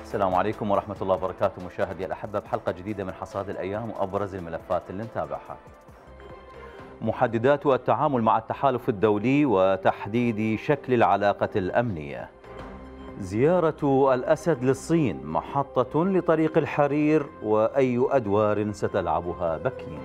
السلام عليكم ورحمة الله وبركاته مشاهدي الأحبة بحلقة جديدة من حصاد الأيام وأبرز الملفات اللي نتابعها. محددات التعامل مع التحالف الدولي وتحديد شكل العلاقة الأمنية. زيارة الأسد للصين محطة لطريق الحرير وأي أدوار ستلعبها بكين.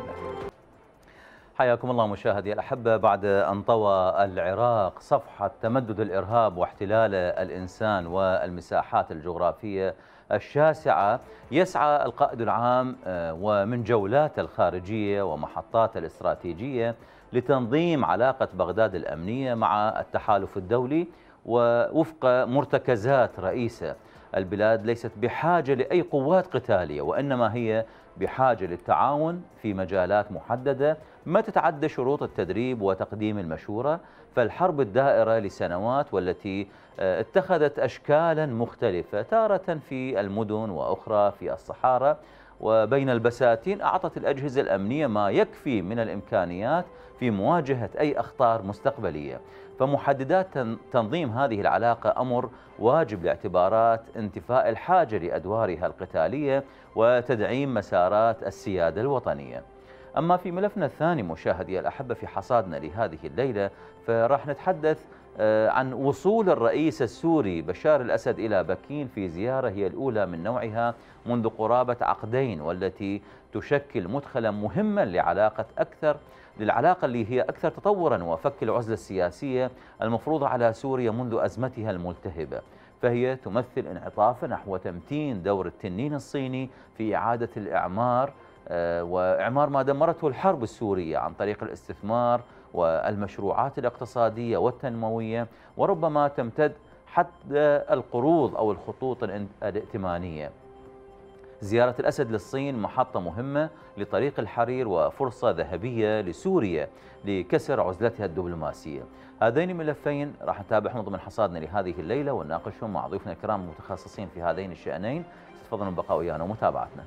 حياكم الله مشاهدي الأحبة. بعد أن طوى العراق صفحة تمدد الإرهاب واحتلال الإنسان والمساحات الجغرافية الشاسعة، يسعى القائد العام ومن جولاته الخارجية ومحطات الاستراتيجية لتنظيم علاقة بغداد الأمنية مع التحالف الدولي. ووفق مرتكزات رئيسة، البلاد ليست بحاجة لأي قوات قتالية، وإنما هي بحاجة للتعاون في مجالات محددة ما تتعدى شروط التدريب وتقديم المشورة. فالحرب الدائرة لسنوات والتي اتخذت أشكالا مختلفة، تارة في المدن وأخرى في الصحارى وبين البساتين، أعطت الأجهزة الأمنية ما يكفي من الإمكانيات في مواجهة أي أخطار مستقبلية. فمحددات تنظيم هذه العلاقة أمر واجب لاعتبارات انتفاء الحاجة لأدوارها القتالية وتدعيم مسارات السيادة الوطنية. أما في ملفنا الثاني مشاهدي الأحبة في حصادنا لهذه الليلة، فراح نتحدث عن وصول الرئيس السوري بشار الأسد إلى بكين في زيارة هي الأولى من نوعها منذ قرابة عقدين، والتي تشكل مدخلا مهما للعلاقة اللي هي أكثر تطورا وفك العزلة السياسية المفروضة على سوريا منذ أزمتها الملتهبة. فهي تمثل انعطافا نحو تمتين دور التنين الصيني في إعادة الإعمار وإعمار ما دمرته الحرب السورية عن طريق الاستثمار والمشروعات الاقتصادية والتنموية، وربما تمتد حتى القروض أو الخطوط الائتمانية. زيارة الأسد للصين محطة مهمة لطريق الحرير وفرصة ذهبية لسوريا لكسر عزلتها الدبلوماسية. هذين الملفين راح نتابعهم ضمن حصادنا لهذه الليلة ونناقشهم مع ضيوفنا الكرام المتخصصين في هذين الشأنين. تفضلوا البقاء ويانا ومتابعتنا.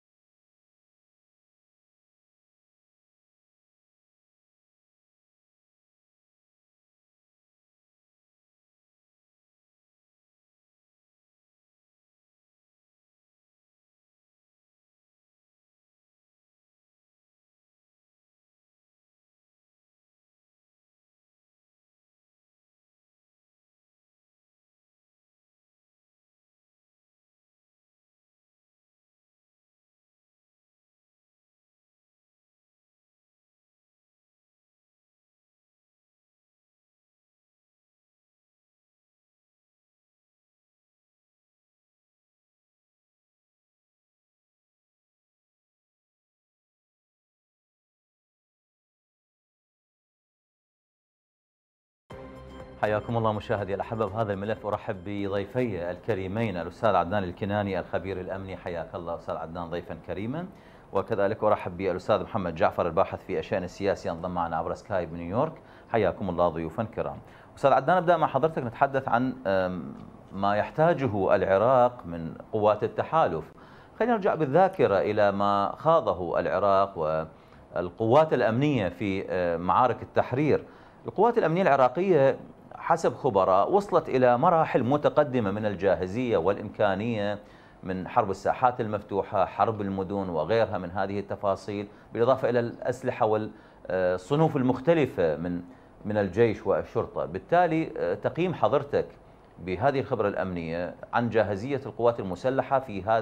حياكم الله مشاهدي الأحبة. بهذا الملف أرحب بضيفي الكريمين الأستاذ عدنان الكناني الخبير الأمني، حياك الله أستاذ عدنان ضيفا كريما، وكذلك أرحب بالأستاذ محمد جعفر الباحث في الشأن السياسي انضم معنا عبر سكايب بنيويورك. حياكم الله ضيوفا كرام. أستاذ عدنان، نبدأ مع حضرتك نتحدث عن ما يحتاجه العراق من قوات التحالف. خلينا نرجع بالذاكرة إلى ما خاضه العراق والقوات الأمنية في معارك التحرير. القوات الأمنية العراقية حسب خبراء وصلت إلى مراحل متقدمة من الجاهزية والإمكانية من حرب الساحات المفتوحة، حرب المدن وغيرها من هذه التفاصيل، بالإضافة إلى الأسلحة والصنوف المختلفة من الجيش والشرطة. بالتالي تقييم حضرتك بهذه الخبرة الأمنية عن جاهزية القوات المسلحة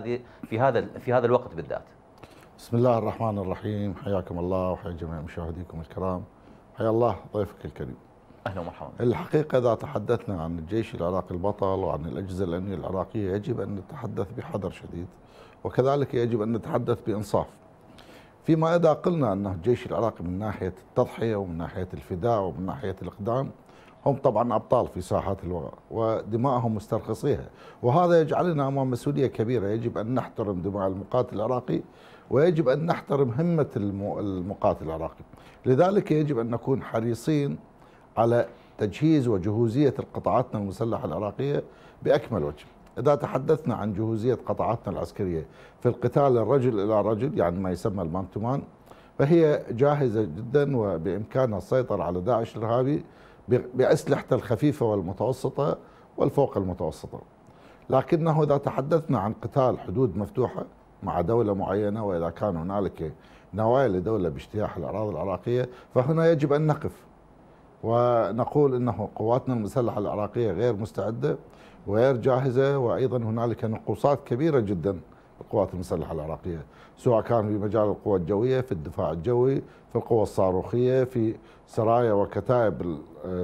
في هذا الوقت بالذات. بسم الله الرحمن الرحيم. حياكم الله وحيا جميع مشاهديكم الكرام. حيا الله ضيفك الكريم. أهلا ومرحبا. الحقيقة إذا تحدثنا عن الجيش العراقي البطل وعن الأجهزة الأمنية العراقية يجب أن نتحدث بحذر شديد، وكذلك يجب أن نتحدث بإنصاف. فيما إذا قلنا أن الجيش العراقي من ناحية التضحية ومن ناحية الفداء ومن ناحية الإقدام هم طبعا أبطال في ساحات الوغى ودماءهم مسترخصيها، وهذا يجعلنا أمام مسؤولية كبيرة. يجب أن نحترم دماء المقاتل العراقي ويجب أن نحترم همة المقاتل العراقي. لذلك يجب أن نكون حريصين على تجهيز وجهوزية قطاعاتنا المسلحة العراقية بأكمل وجه. إذا تحدثنا عن جهوزية قطاعاتنا العسكرية في القتال الرجل إلى رجل، يعني ما يسمى المان تو مان، فهي جاهزة جدا وبإمكانها السيطرة على داعش الإرهابي بأسلحته الخفيفة والمتوسطة والفوق المتوسطة. لكنه إذا تحدثنا عن قتال حدود مفتوحة مع دولة معينة، وإذا كان هنالك نوايا لدولة باجتياح الأراضي العراقية، فهنا يجب أن نقف ونقول أنه قواتنا المسلحة العراقية غير مستعدة وغير جاهزة، وأيضا هنالك نقوصات كبيرة جدا بالقوات المسلحة العراقية، سواء كان في مجال القوى الجوية، في الدفاع الجوي، في القوى الصاروخية، في سرايا وكتائب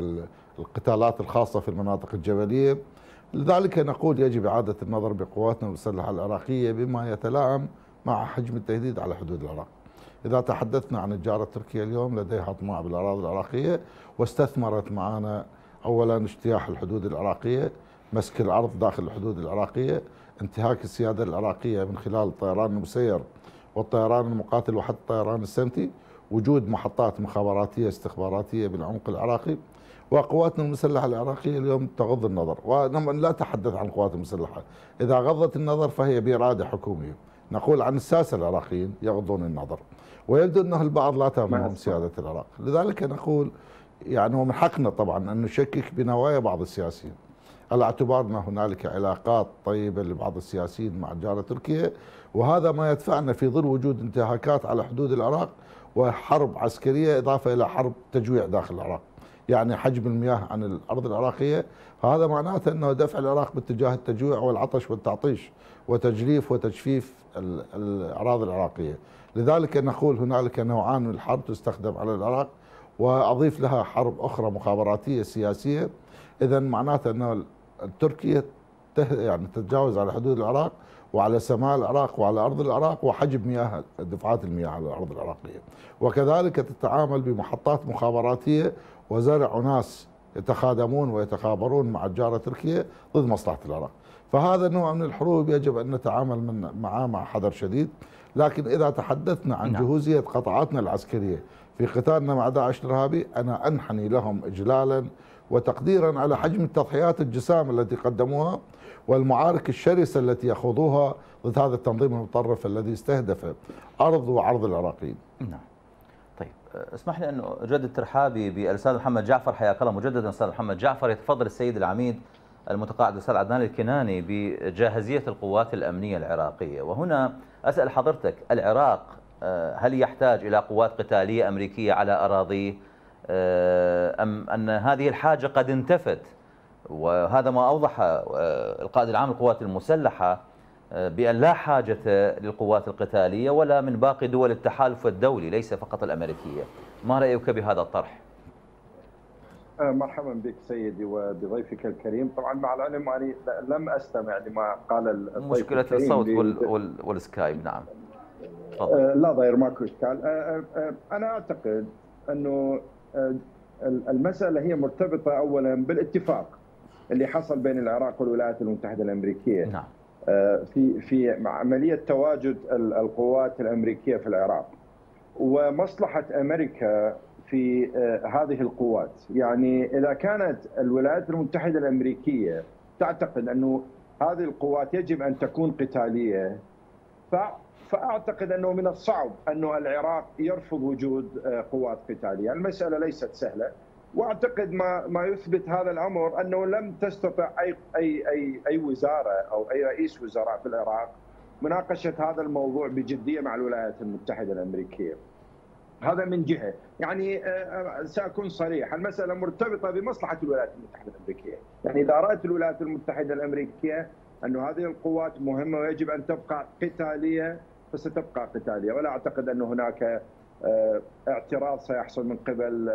القتالات الخاصة في المناطق الجبلية. لذلك نقول يجب إعادة النظر بقواتنا المسلحة العراقية بما يتلائم مع حجم التهديد على حدود العراق. إذا تحدثنا عن الجارة تركيا اليوم لديها أطماع بالأراضي العراقية، واستثمرت معنا أولا اجتياح الحدود العراقية، مسك الأرض داخل الحدود العراقية، انتهاك السيادة العراقية من خلال الطيران المسير والطيران المقاتل وحتى الطيران السمتي، وجود محطات مخابراتية استخباراتية بالعمق العراقي. وقواتنا المسلحة العراقية اليوم تغض النظر، ولا أتحدث عن القوات المسلحة، إذا غضت النظر فهي بإرادة حكومية. نقول عن الساسة العراقيين يغضون النظر، ويبدو أنه البعض لا تهمهم سيادة العراق. لذلك نقول يعني ومن حقنا طبعا أن نشكك بنوايا بعض السياسيين، على اعتبار أن هنالك علاقات طيبة لبعض السياسيين مع الجارة تركيا، وهذا ما يدفعنا في ظل وجود انتهاكات على حدود العراق وحرب عسكرية إضافة إلى حرب تجويع داخل العراق، يعني حجب المياه عن الأرض العراقية. هذا معناته أنه دفع العراق باتجاه التجويع والعطش والتعطيش وتجريف وتجفيف الأراضي العراقية. لذلك نقول هنالك نوعان من الحرب تستخدم على العراق، وأضيف لها حرب أخرى مخابراتية سياسية. إذا معناته أن تركيا يعني تتجاوز على حدود العراق وعلى سماء العراق وعلى أرض العراق وحجب مياه دفعات المياه على الأرض العراقية، وكذلك تتعامل بمحطات مخابراتية وزرع ناس يتخادمون ويتخابرون مع الجارة تركيا ضد مصلحة العراق. فهذا نوع من الحروب يجب أن نتعامل معه مع حذر شديد. لكن إذا تحدثنا عن جهوزية قطاعاتنا العسكرية في قتالنا مع داعش الإرهابي، أنا أنحني لهم إجلالا وتقديرا على حجم التضحيات الجسام التي قدموها والمعارك الشرسة التي يخوضوها ضد هذا التنظيم المتطرف الذي استهدف أرض وعرض العراقيين. نعم. طيب اسمح لي أن أجدد ترحابي بالأستاذ محمد جعفر. حياك الله مجددا أستاذ محمد جعفر. يتفضل السيد العميد المتقاعد الأستاذ عدنان الكناني بجاهزية القوات الأمنية العراقية، وهنا أسأل حضرتك، العراق هل يحتاج إلى قوات قتالية أمريكية على أراضيه، أم أن هذه الحاجة قد انتفت؟ وهذا ما أوضح القائد العام للقوات المسلحة بأن لا حاجة للقوات القتالية ولا من باقي دول التحالف الدولي، ليس فقط الأمريكية. ما رأيك بهذا الطرح؟ مرحبا بك سيدي وبضيفك الكريم. طبعا مع العلم أني لم أستمع لما قال الضيف مشكلة الصوت والسكايب. نعم. لا ضير، ماكو إشكال. أنا أعتقد أنه المسألة هي مرتبطة أولا بالاتفاق اللي حصل بين العراق والولايات المتحدة الأمريكية. نعم. في عملية تواجد القوات الأمريكية في العراق ومصلحة أمريكا في هذه القوات. يعني إذا كانت الولايات المتحدة الأمريكية تعتقد أنه هذه القوات يجب أن تكون قتالية، فأعتقد أنه من الصعب أنه العراق يرفض وجود قوات قتالية. المسألة ليست سهلة، واعتقد ما يثبت هذا الامر انه لم تستطع اي وزاره او اي رئيس وزراء في العراق مناقشه هذا الموضوع بجديه مع الولايات المتحده الامريكيه. هذا من جهه، يعني ساكون صريح، المساله مرتبطه بمصلحه الولايات المتحده الامريكيه، يعني اذا رأت الولايات المتحده الامريكيه انه هذه القوات مهمه ويجب ان تبقى قتاليه فستبقى قتاليه، ولا اعتقد انه هناك اعتراض سيحصل من قبل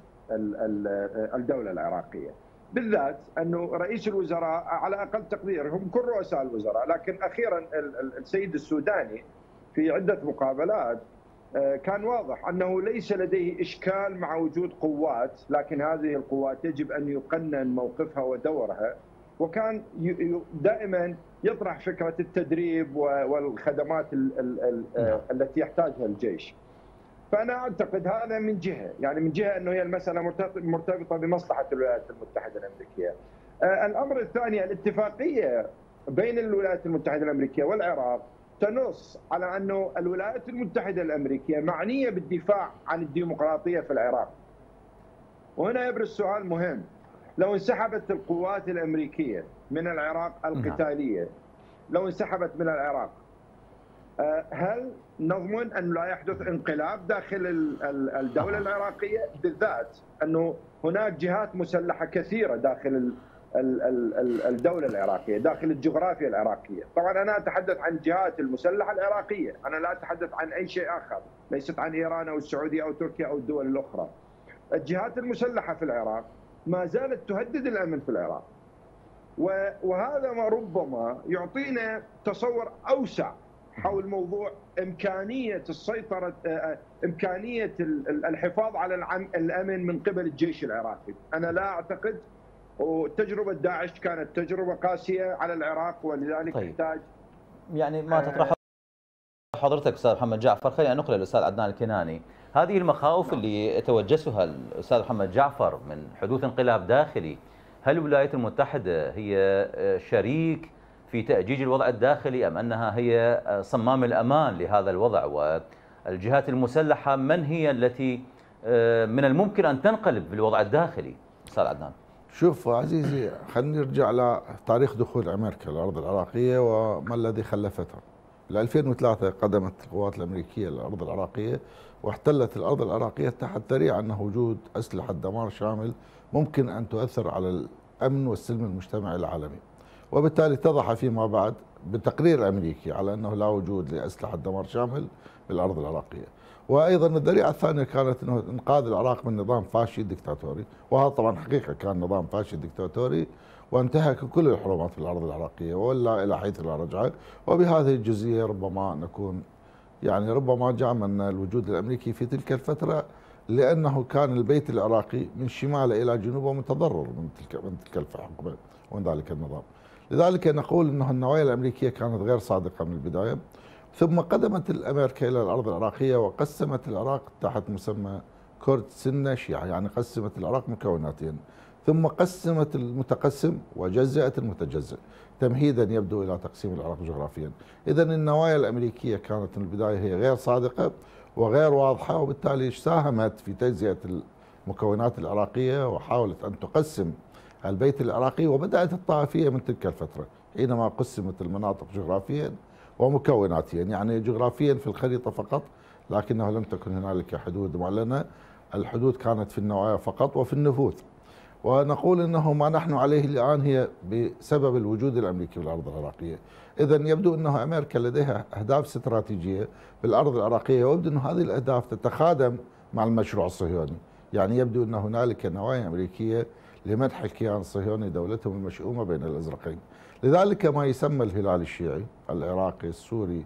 الدولة العراقية، بالذات أنه رئيس الوزراء على أقل تقدير، هم كل رؤساء الوزراء، لكن أخيرا السيد السوداني في عدة مقابلات كان واضح أنه ليس لديه إشكال مع وجود قوات، لكن هذه القوات يجب أن يقنن موقفها ودورها، وكان دائما يطرح فكرة التدريب والخدمات التي يحتاجها الجيش. فأنا أعتقد هذا من جهة، يعني من جهة أنه هي المسألة مرتبطة بمصلحة الولايات المتحدة الأمريكية. الأمر الثاني، الاتفاقية بين الولايات المتحدة الأمريكية والعراق تنص على أنه الولايات المتحدة الأمريكية معنية بالدفاع عن الديمقراطية في العراق. وهنا يبرز سؤال مهم، لو انسحبت القوات الامريكيه من العراق القتاليه، لو انسحبت من العراق، هل نضمن ان لا يحدث انقلاب داخل الدوله العراقيه؟ بالذات انه هناك جهات مسلحه كثيره داخل الدوله العراقيه، داخل الجغرافيا العراقيه. طبعا انا اتحدث عن الجهات المسلحه العراقيه، انا لا اتحدث عن اي شيء اخر، ليست عن ايران او السعوديه او تركيا او الدول الاخرى. الجهات المسلحه في العراق ما زالت تهدد الامن في العراق، وهذا ما ربما يعطينا تصور اوسع حول موضوع امكانيه السيطره، امكانيه الحفاظ على الامن من قبل الجيش العراقي. انا لا اعتقد، وتجربه داعش كانت تجربه قاسيه على العراق، ولذلك تحتاج يعني ما تطرحه حضرتك استاذ محمد جعفر. خلينا ننقل للاستاذ عدنان الكناني. هذه المخاوف اللي توجسها الاستاذ محمد جعفر من حدوث انقلاب داخلي، هل الولايات المتحده هي شريك في تأجيج الوضع الداخلي ام انها هي صمام الامان لهذا الوضع؟ والجهات المسلحه من هي التي من الممكن ان تنقلب بالوضع الداخلي؟ استاذ عدنان. شوف عزيزي، خلينا نرجع لتاريخ دخول امريكا للارض العراقيه وما الذي خلفتها. ل 2003 قدمت القوات الامريكيه للارض العراقيه واحتلت الارض العراقيه تحت ذريعه انه وجود اسلحه دمار شامل ممكن ان تؤثر على الامن والسلم المجتمعي العالمي، وبالتالي اتضح فيما بعد بتقرير امريكي على انه لا وجود لاسلحه دمار شامل بالارض العراقيه. وايضا الذريعه الثانيه كانت انه انقاذ العراق من نظام فاشي دكتاتوري، وهذا طبعا حقيقه كان نظام فاشي دكتاتوري وانتهك كل الحرمات في الارض العراقيه ولا الى حيث لا رجعه. وبهذه الجزئيه ربما نكون يعني ربما جاملنا الوجود الامريكي في تلك الفتره، لانه كان البيت العراقي من شماله الى جنوبه متضرر من تلك الحقبه ومن ذلك النظام. لذلك نقول انه النوايا الامريكيه كانت غير صادقه من البدايه. ثم قدمت الامريكا الى الارض العراقيه وقسمت العراق تحت مسمى كرد سنه شيعه، يعني قسمت العراق مكوناتين، ثم قسمت المتقسم وجزأت المتجزئ تمهيدا يبدو الى تقسيم العراق جغرافيا. اذا النوايا الامريكيه كانت من البدايه هي غير صادقه وغير واضحه، وبالتالي ساهمت في تجزئه المكونات العراقيه وحاولت ان تقسم البيت العراقي. وبدات الطائفيه من تلك الفتره حينما قسمت المناطق جغرافيا ومكوناتيا، يعني جغرافيا في الخريطه فقط، لكنه لم تكن هنالك حدود معلنه، الحدود كانت في النوايا فقط وفي النفوذ. ونقول انه ما نحن عليه الان هي بسبب الوجود الامريكي في الارض العراقيه. اذا يبدو انه امريكا لديها اهداف استراتيجيه بالارض العراقيه، ويبدو ان هذه الاهداف تتخادم مع المشروع الصهيوني. يعني يبدو ان هنالك نوايا امريكيه لمدح الكيان الصهيوني دولتهم المشؤومه بين الازرقين. لذلك ما يسمى الهلال الشيعي العراقي السوري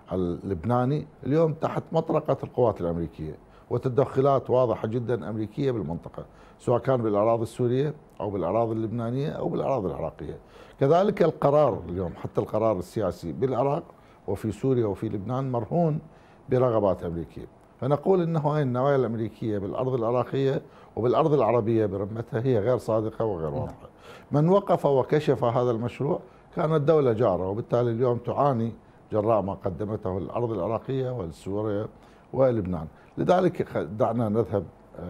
اللبناني اليوم تحت مطرقه القوات الامريكيه، وتدخلات واضحه جدا امريكيه بالمنطقه، سواء كان بالاراضي السوريه او بالاراضي اللبنانيه او بالاراضي العراقيه. كذلك القرار اليوم، حتى القرار السياسي بالعراق وفي سوريا وفي لبنان مرهون برغبات امريكيه. فنقول انه هاي النوايا الامريكيه بالارض العراقيه وبالارض العربيه برمتها هي غير صادقه وغير واضحه. من وقف وكشف هذا المشروع كانت دوله جاره، وبالتالي اليوم تعاني جراء ما قدمته الارض العراقيه وسوريا ولبنان. لذلك دعنا نذهب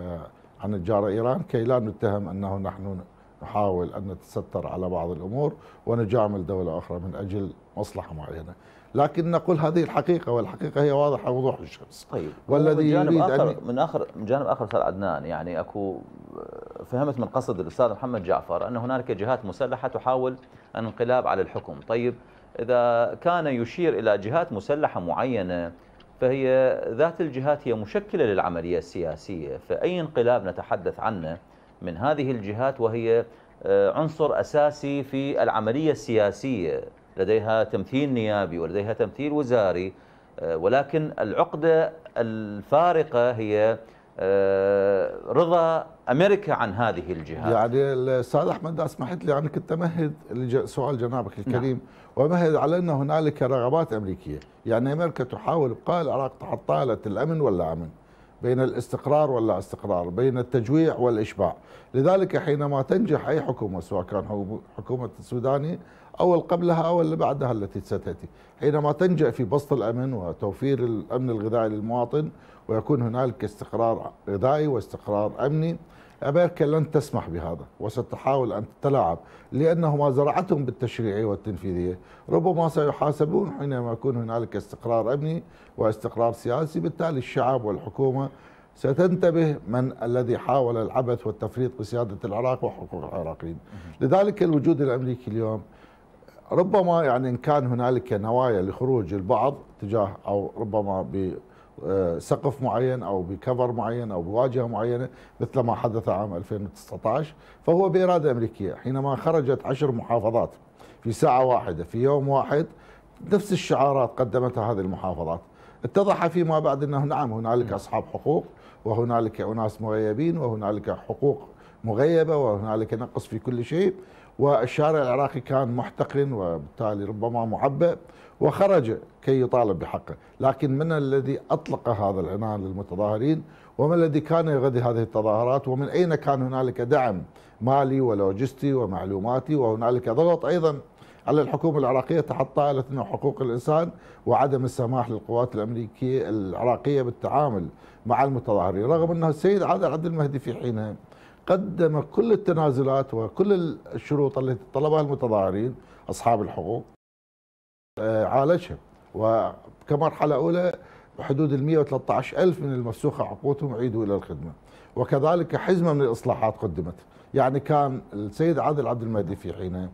عن الجاره ايران كي لا نتهم انه نحن نحاول ان نتستر على بعض الامور ونجامل دوله اخرى من اجل مصلحه معينه، لكن نقول هذه الحقيقه، والحقيقه هي واضحه وضوح الشمس. طيب، والذي يريد من جانب اخر استاذ عدنان، يعني اكو فهمت من قصد الاستاذ محمد جعفر ان هنالك جهات مسلحه تحاول الانقلاب على الحكم. طيب، اذا كان يشير الى جهات مسلحه معينه فهي ذات الجهات هي مشكله للعمليه السياسيه، فاي انقلاب نتحدث عنه من هذه الجهات وهي عنصر اساسي في العمليه السياسيه، لديها تمثيل نيابي ولديها تمثيل وزاري، ولكن العقده الفارقه هي رضا امريكا عن هذه الجهات. يعني الاستاذ احمد اسمحت لي انك تمهد سؤال جنابك الكريم، ومهد على ان هنالك رغبات امريكيه، يعني امريكا تحاول ابقاء العراق تحت طاوله الامن ولا امن، بين الاستقرار ولا استقرار، بين التجويع والاشباع. لذلك حينما تنجح اي حكومه، سواء كان حكومه السوداني او اللي قبلها او اللي بعدها التي ستاتي، حينما تنجح في بسط الامن وتوفير الامن الغذائي للمواطن ويكون هنالك استقرار غذائي واستقرار امني، أمريكا لن تسمح بهذا وستحاول أن تتلاعب، لأنه ما زرعتهم بالتشريعية والتنفيذية ربما سيحاسبون حينما يكون هنالك استقرار أمني واستقرار سياسي. بالتالي الشعب والحكومة ستنتبه من الذي حاول العبث والتفريط بسيادة العراق وحقوق العراقيين. لذلك الوجود الأمريكي اليوم ربما يعني إن كان هنالك نوايا لخروج البعض تجاه أو ربما بسقف معين أو بكفر معين أو بواجهة معينة مثل ما حدث عام 2019، فهو بإرادة أمريكية. حينما خرجت 10 محافظات في ساعة واحدة في يوم واحد نفس الشعارات قدمتها هذه المحافظات، اتضح فيما بعد أنه نعم هنالك أصحاب حقوق وهنالك أناس مغيبين وهنالك حقوق مغيبة وهنالك نقص في كل شيء، والشارع العراقي كان محتقن وبالتالي ربما معبأ وخرج كي يطالب بحقه. لكن من الذي أطلق هذا العنان للمتظاهرين وما الذي كان يغذي هذه التظاهرات ومن أين كان هنالك دعم مالي ولوجستي ومعلوماتي وهنالك ضغط أيضا على الحكومة العراقية تحت طائلة أنه حقوق الإنسان وعدم السماح للقوات الأمريكية العراقية بالتعامل مع المتظاهرين، رغم أنه السيد عادل عبد المهدي في حينها قدم كل التنازلات وكل الشروط التي طلبها المتظاهرين أصحاب الحقوق عالجها، وكمرحلة أولى بحدود 113,000 من المفسوخة حقوقهم عيدوا إلى الخدمة، وكذلك حزمة من الإصلاحات قدمت. يعني كان السيد عادل عبد المهدي في حينه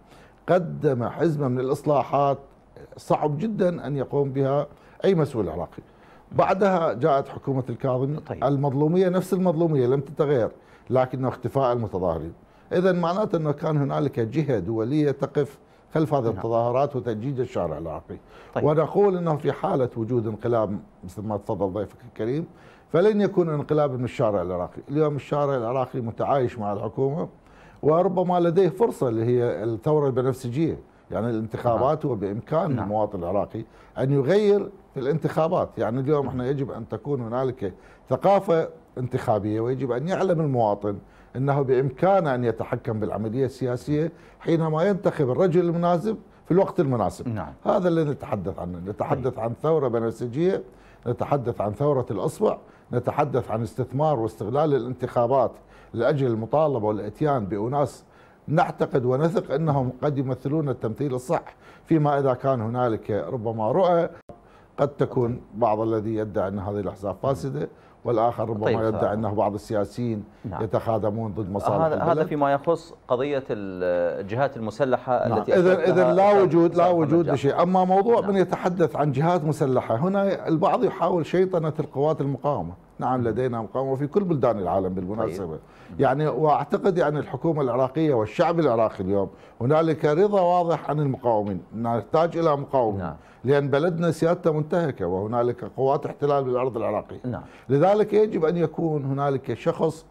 قدم حزمة من الإصلاحات صعب جدا أن يقوم بها أي مسؤول عراقي. بعدها جاءت حكومة الكاظمي. طيب. المظلومية نفس المظلومية لم تتغير، لكن اختفاء المتظاهرين. إذا معناته أنه كان هنالك جهة دولية تقف خلف هذه التظاهرات وتجديد الشارع العراقي. طيب. ونقول أنه في حالة وجود انقلاب مثل ما تفضل ضيفك الكريم فلن يكون انقلاب من الشارع العراقي. اليوم الشارع العراقي متعايش مع الحكومة وربما لديه فرصة اللي هي الثورة البنفسجية، يعني الانتخابات وبإمكان المواطن العراقي أن يغير في الانتخابات. يعني اليوم احنا يجب أن تكون هنالك ثقافة انتخابية ويجب أن يعلم المواطن أنه بإمكانه أن يتحكم بالعملية السياسية حينما ينتخب الرجل المناسب في الوقت المناسب. نعم. هذا اللي نتحدث عنه. نتحدث عن ثورة بنفسجية، نتحدث عن ثورة الأصبع، نتحدث عن استثمار واستغلال الانتخابات لأجل المطالبة والإتيان بأناس نعتقد ونثق أنهم قد يمثلون التمثيل الصح، فيما إذا كان هنالك ربما رؤى قد تكون بعض الذي يدعي أن هذه الأحزاب فاسدة والآخر ربما طيب يدعي أنه بعض السياسيين يتخاذمون ضد مصالح البلد. هذا فيما يخص قضية الجهات المسلحة التي إذا لا وجود لشيء. أما موضوع من يتحدث عن جهات مسلحة، هنا البعض يحاول شيطنة القوات المقاومة. نعم لدينا مقاومة في كل بلدان العالم بالمناسبة. طيب. يعني واعتقد يعني الحكومة العراقية والشعب العراقي اليوم هنالك رضا واضح عن المقاومين، نحتاج إلى مقاومين. لأن بلدنا سيادته منتهكة وهنالك قوات احتلال بالأرض العراقية. لذلك يجب أن يكون هنالك شخص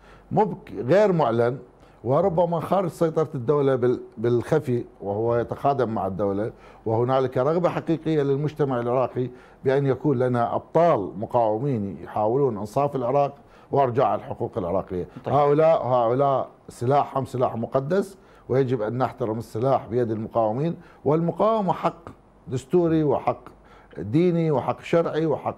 غير معلن وربما خارج سيطرة الدولة بالخفي وهو يتخادم مع الدولة، وهنالك رغبة حقيقية للمجتمع العراقي بأن يكون لنا أبطال مقاومين يحاولون إنصاف العراق وارجاع الحقوق العراقية. طيب. هؤلاء سلاحهم سلاح مقدس ويجب أن نحترم السلاح بيد المقاومين، والمقاومة حق دستوري وحق ديني وحق شرعي وحق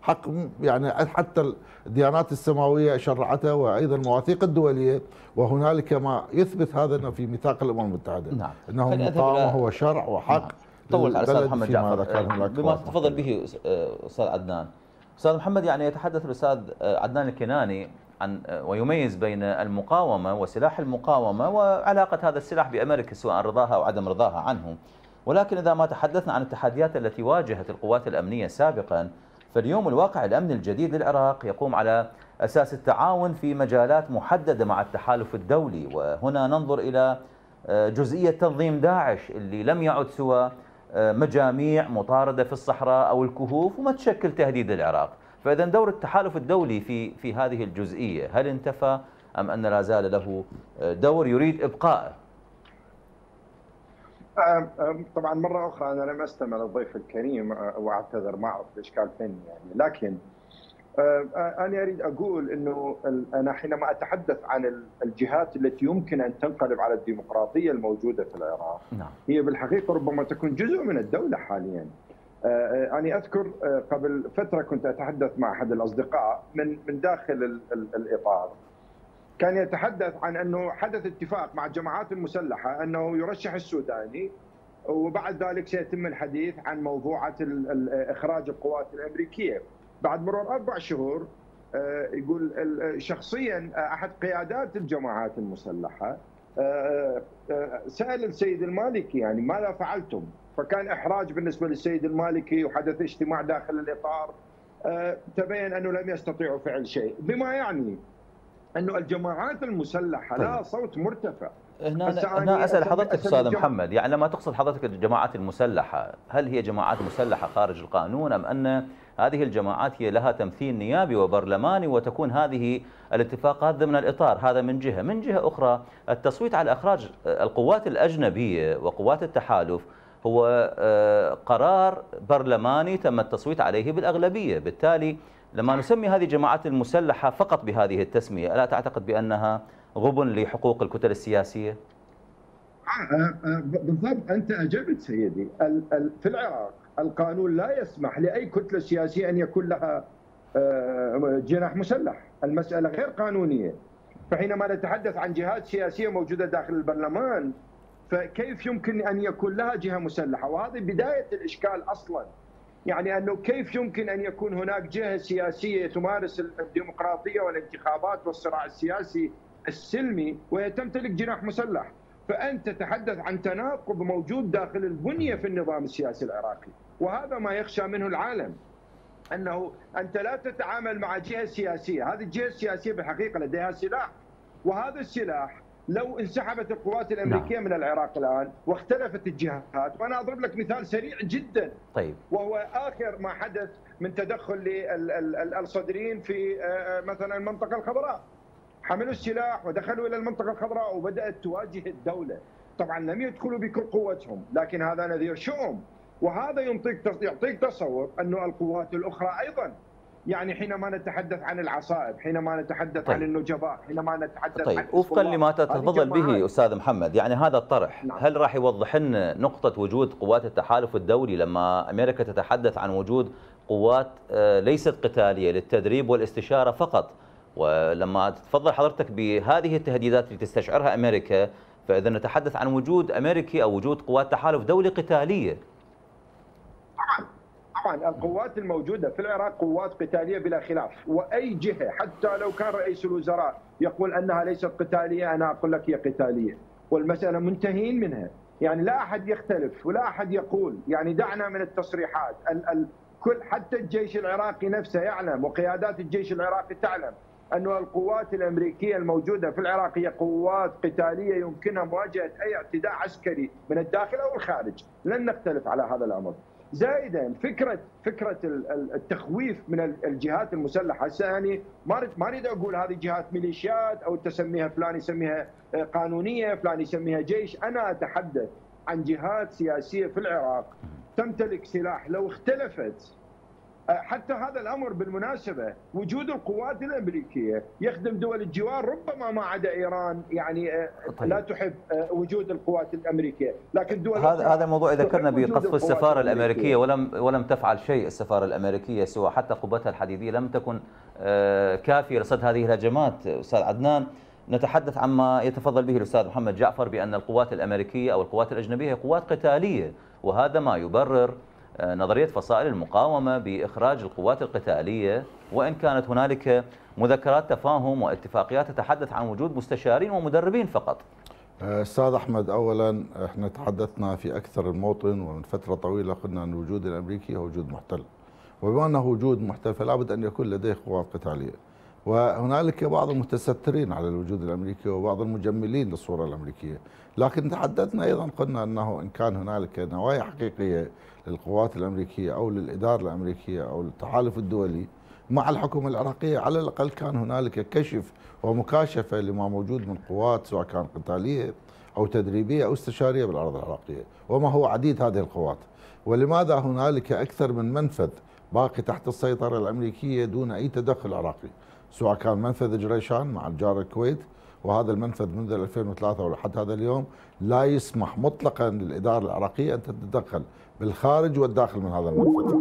يعني حتى الديانات السماوية شرعتها وأيضا المواثيق الدولية، وهنالك ما يثبت هذا أنه في ميثاق الأمم المتحدة. أنه المقاومة هو شرع وحق. طول على أستاذ محمد جعفر بما تفضل به أستاذ عدنان. أستاذ محمد، يعني يتحدث الأستاذ عدنان الكناني عن ويميز بين المقاومة وسلاح المقاومة وعلاقة هذا السلاح بأمريكا سواء رضاها أو عدم رضاها عنه، ولكن إذا ما تحدثنا عن التحديات التي واجهت القوات الأمنية سابقا، فاليوم الواقع الأمني الجديد للعراق يقوم على أساس التعاون في مجالات محددة مع التحالف الدولي، وهنا ننظر إلى جزئية تنظيم داعش اللي لم يعد سوى مجاميع مطاردة في الصحراء أو الكهوف وما تشكل تهديد للعراق. فإذا دور التحالف الدولي في هذه الجزئية هل انتفى أم أن لا زال له دور يريد إبقائه؟ طبعا مرة أخرى أنا لم أستمع للضيف الكريم وأعتذر معه في إشكال فني يعني، لكن أنا أريد أقول أنه أنا حينما أتحدث عن الجهات التي يمكن أن تنقلب على الديمقراطية الموجودة في العراق، هي بالحقيقة ربما تكون جزء من الدولة حاليا. أنا أذكر قبل فترة كنت أتحدث مع أحد الأصدقاء من داخل الإطار، كان يتحدث عن أنه حدث اتفاق مع الجماعات المسلحة أنه يرشح السوداني، وبعد ذلك سيتم الحديث عن موضوعة إخراج القوات الأمريكية. بعد مرور 4 شهور يقول شخصيا أحد قيادات الجماعات المسلحة سأل السيد المالكي يعني ماذا فعلتم؟ فكان إحراج بالنسبة للسيد المالكي، وحدث اجتماع داخل الإطار. تبين أنه لم يستطيعوا فعل شيء، بما يعني أنه الجماعات المسلحة لها صوت مرتفع. هنا أسأل حضرتك أستاذ محمد، يعني لما تقصد حضرتك الجماعات المسلحة، هل هي جماعات مسلحة خارج القانون، أم أن هذه الجماعات هي لها تمثيل نيابي وبرلماني وتكون هذه الاتفاقات ضمن الإطار؟ هذا من جهة. من جهة أخرى التصويت على إخراج القوات الأجنبية وقوات التحالف هو قرار برلماني تم التصويت عليه بالأغلبية، بالتالي لما نسمي هذه الجماعات المسلحة فقط بهذه التسمية، ألا تعتقد بأنها غبن لحقوق الكتل السياسية؟ بالضبط، أنت أجبت سيدي. في العراق القانون لا يسمح لأي كتلة سياسية أن يكون لها جناح مسلح، المسألة غير قانونية. فحينما نتحدث عن جهات سياسية موجودة داخل البرلمان، فكيف يمكن أن يكون لها جهة مسلحة؟ وهذه بداية الإشكال أصلا. يعني أنه كيف يمكن أن يكون هناك جهة سياسية تمارس الديمقراطية والانتخابات والصراع السياسي السلمي وهي تمتلك جناح مسلح؟ فأنت تتحدث عن تناقض موجود داخل البنية في النظام السياسي العراقي، وهذا ما يخشى منه العالم، أنه أنت لا تتعامل مع جهة سياسية. هذه الجهة السياسية بالحقيقة لديها سلاح، وهذا السلاح لو انسحبت القوات الأمريكية من العراق الآن واختلفت الجهات، وأنا أضرب لك مثال سريع جدا، طيب، وهو آخر ما حدث من تدخل للصدريين في مثلا المنطقة الخضراء، حملوا السلاح ودخلوا إلى المنطقة الخضراء وبدأت تواجه الدولة. طبعا لم يدخلوا بكل قوتهم، لكن هذا نذير شؤم، وهذا يعطيك تصور أنه القوات الأخرى أيضا، يعني حينما نتحدث عن العصائب، حينما نتحدث عن النجباء، حينما نتحدث عن وفقا لما تتفضل به أستاذ محمد، يعني هذا الطرح هل راح يوضح لنا نقطة وجود قوات التحالف الدولي لما أمريكا تتحدث عن وجود قوات ليست قتالية للتدريب والاستشارة فقط؟ ولما تتفضل حضرتك بهذه التهديدات اللي تستشعرها أمريكا، فإذا نتحدث عن وجود أمريكي أو وجود قوات تحالف دولي قتالية. طبعا القوات الموجودة في العراق قوات قتالية بلا خلاف، وأي جهة حتى لو كان رئيس الوزراء يقول أنها ليست قتالية، أنا أقول لك هي قتالية، والمسألة منتهين منها. يعني لا أحد يختلف ولا أحد يقول، يعني دعنا من التصريحات. كل حتى الجيش العراقي نفسه يعلم، وقيادات الجيش العراقي تعلم أن القوات الأمريكية الموجودة في العراق هي قوات قتالية يمكنها مواجهة أي اعتداء عسكري من الداخل أو الخارج، لن نختلف على هذا الأمر. زائدا فكرة التخويف من الجهات المسلحة، هسه يعني ما اريد اقول هذه جهات ميليشيات او تسميها فلان يسميها قانونية فلان يسميها جيش، انا اتحدث عن جهات سياسية في العراق تمتلك سلاح. لو اختلفت حتى هذا الامر بالمناسبه، وجود القوات الامريكيه يخدم دول الجوار، ربما ما عدا ايران يعني لا تحب وجود القوات الامريكيه، لكن دول هذا الموضوع ذكرنا بقصف السفاره الامريكيه، ولم تفعل شيء السفاره الامريكيه سوى حتى قبتها الحديديه لم تكن كافيه لصد هذه الهجمات. استاذ عدنان، نتحدث عما يتفضل به الاستاذ محمد جعفر بان القوات الامريكيه او القوات الاجنبيه هي قوات قتاليه، وهذا ما يبرر نظرية فصائل المقاومة بإخراج القوات القتالية، وإن كانت هنالك مذكرات تفاهم واتفاقيات تتحدث عن وجود مستشارين ومدربين فقط. أستاذ أحمد، أولا احنا تحدثنا في أكثر من موطن ومن فترة طويلة قلنا أن الوجود الأمريكي هو وجود محتل، وبما أنه وجود محتل فلا بد أن يكون لديه قوات قتالية، وهنالك بعض المتسترين على الوجود الأمريكي وبعض المجملين للصورة الأمريكية، لكن تحدثنا أيضا قلنا أنه إن كان هنالك نوايا حقيقية للقوات الأمريكية أو للإدارة الأمريكية أو للتحالف الدولي مع الحكومة العراقية، على الأقل كان هنالك كشف ومكاشفة لما موجود من قوات سواء كان قتالية أو تدريبية أو استشارية بالأرض العراقية، وما هو عديد هذه القوات. ولماذا هنالك أكثر من منفذ باقي تحت السيطرة الأمريكية دون أي تدخل عراقي، سواء كان منفذ جريشان مع الجار الكويت، وهذا المنفذ منذ 2003 ولحد هذا اليوم لا يسمح مطلقا للإدارة العراقية أن تتدخل بالخارج والداخل من هذا المنفذ.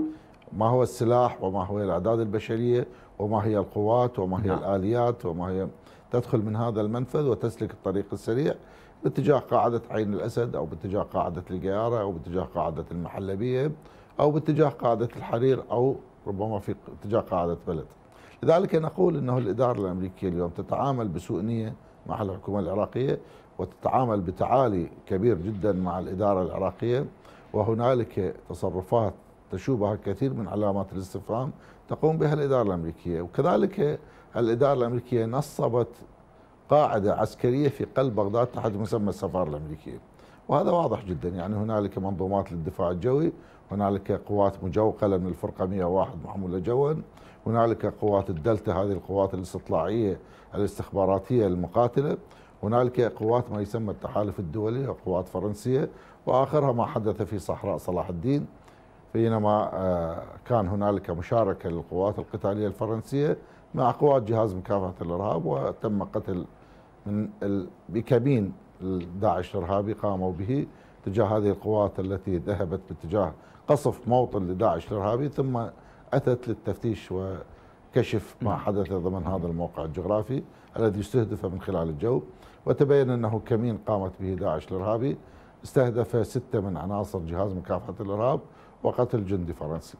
ما هو السلاح وما هو الأعداد البشرية وما هي القوات وما هي الآليات وما هي تدخل من هذا المنفذ وتسلك الطريق السريع باتجاه قاعدة عين الأسد أو باتجاه قاعدة القيارة أو باتجاه قاعدة المحلبية أو باتجاه قاعدة الحرير أو ربما في اتجاه قاعدة بلد. لذلك نقول أنه الإدارة الأمريكية اليوم تتعامل بسوء نية مع الحكومة العراقية وتتعامل بتعالي كبير جدا مع الإدارة العراقية، وهنالك تصرفات تشوبها كثير من علامات الاستفهام تقوم بها الإدارة الأمريكية. وكذلك الإدارة الأمريكية نصبت قاعدة عسكرية في قلب بغداد تحت مسمى السفارة الأمريكية، وهذا واضح جدا. يعني هنالك منظومات للدفاع الجوي، هنالك قوات مجوقلة من الفرقة 101 محمولة جوا، هنالك قوات الدلتا هذه القوات الاستطلاعية الاستخباراتية المقاتلة، هنالك قوات ما يسمى التحالف الدولي وقوات فرنسية، وآخرها ما حدث في صحراء صلاح الدين بينما كان هنالك مشاركة للقوات القتالية الفرنسية مع قوات جهاز مكافحة الإرهاب، وتم قتل من بكمين داعش الإرهابي قاموا به تجاه هذه القوات التي ذهبت باتجاه قصف موطن لداعش الإرهابي، ثم أتت للتفتيش وكشف ما حدث ضمن هذا الموقع الجغرافي الذي استهدف من خلال الجو، وتبين أنه كمين قامت به داعش الإرهابي استهدف 6 من عناصر جهاز مكافحة الإرهاب وقتل جندي فرنسي.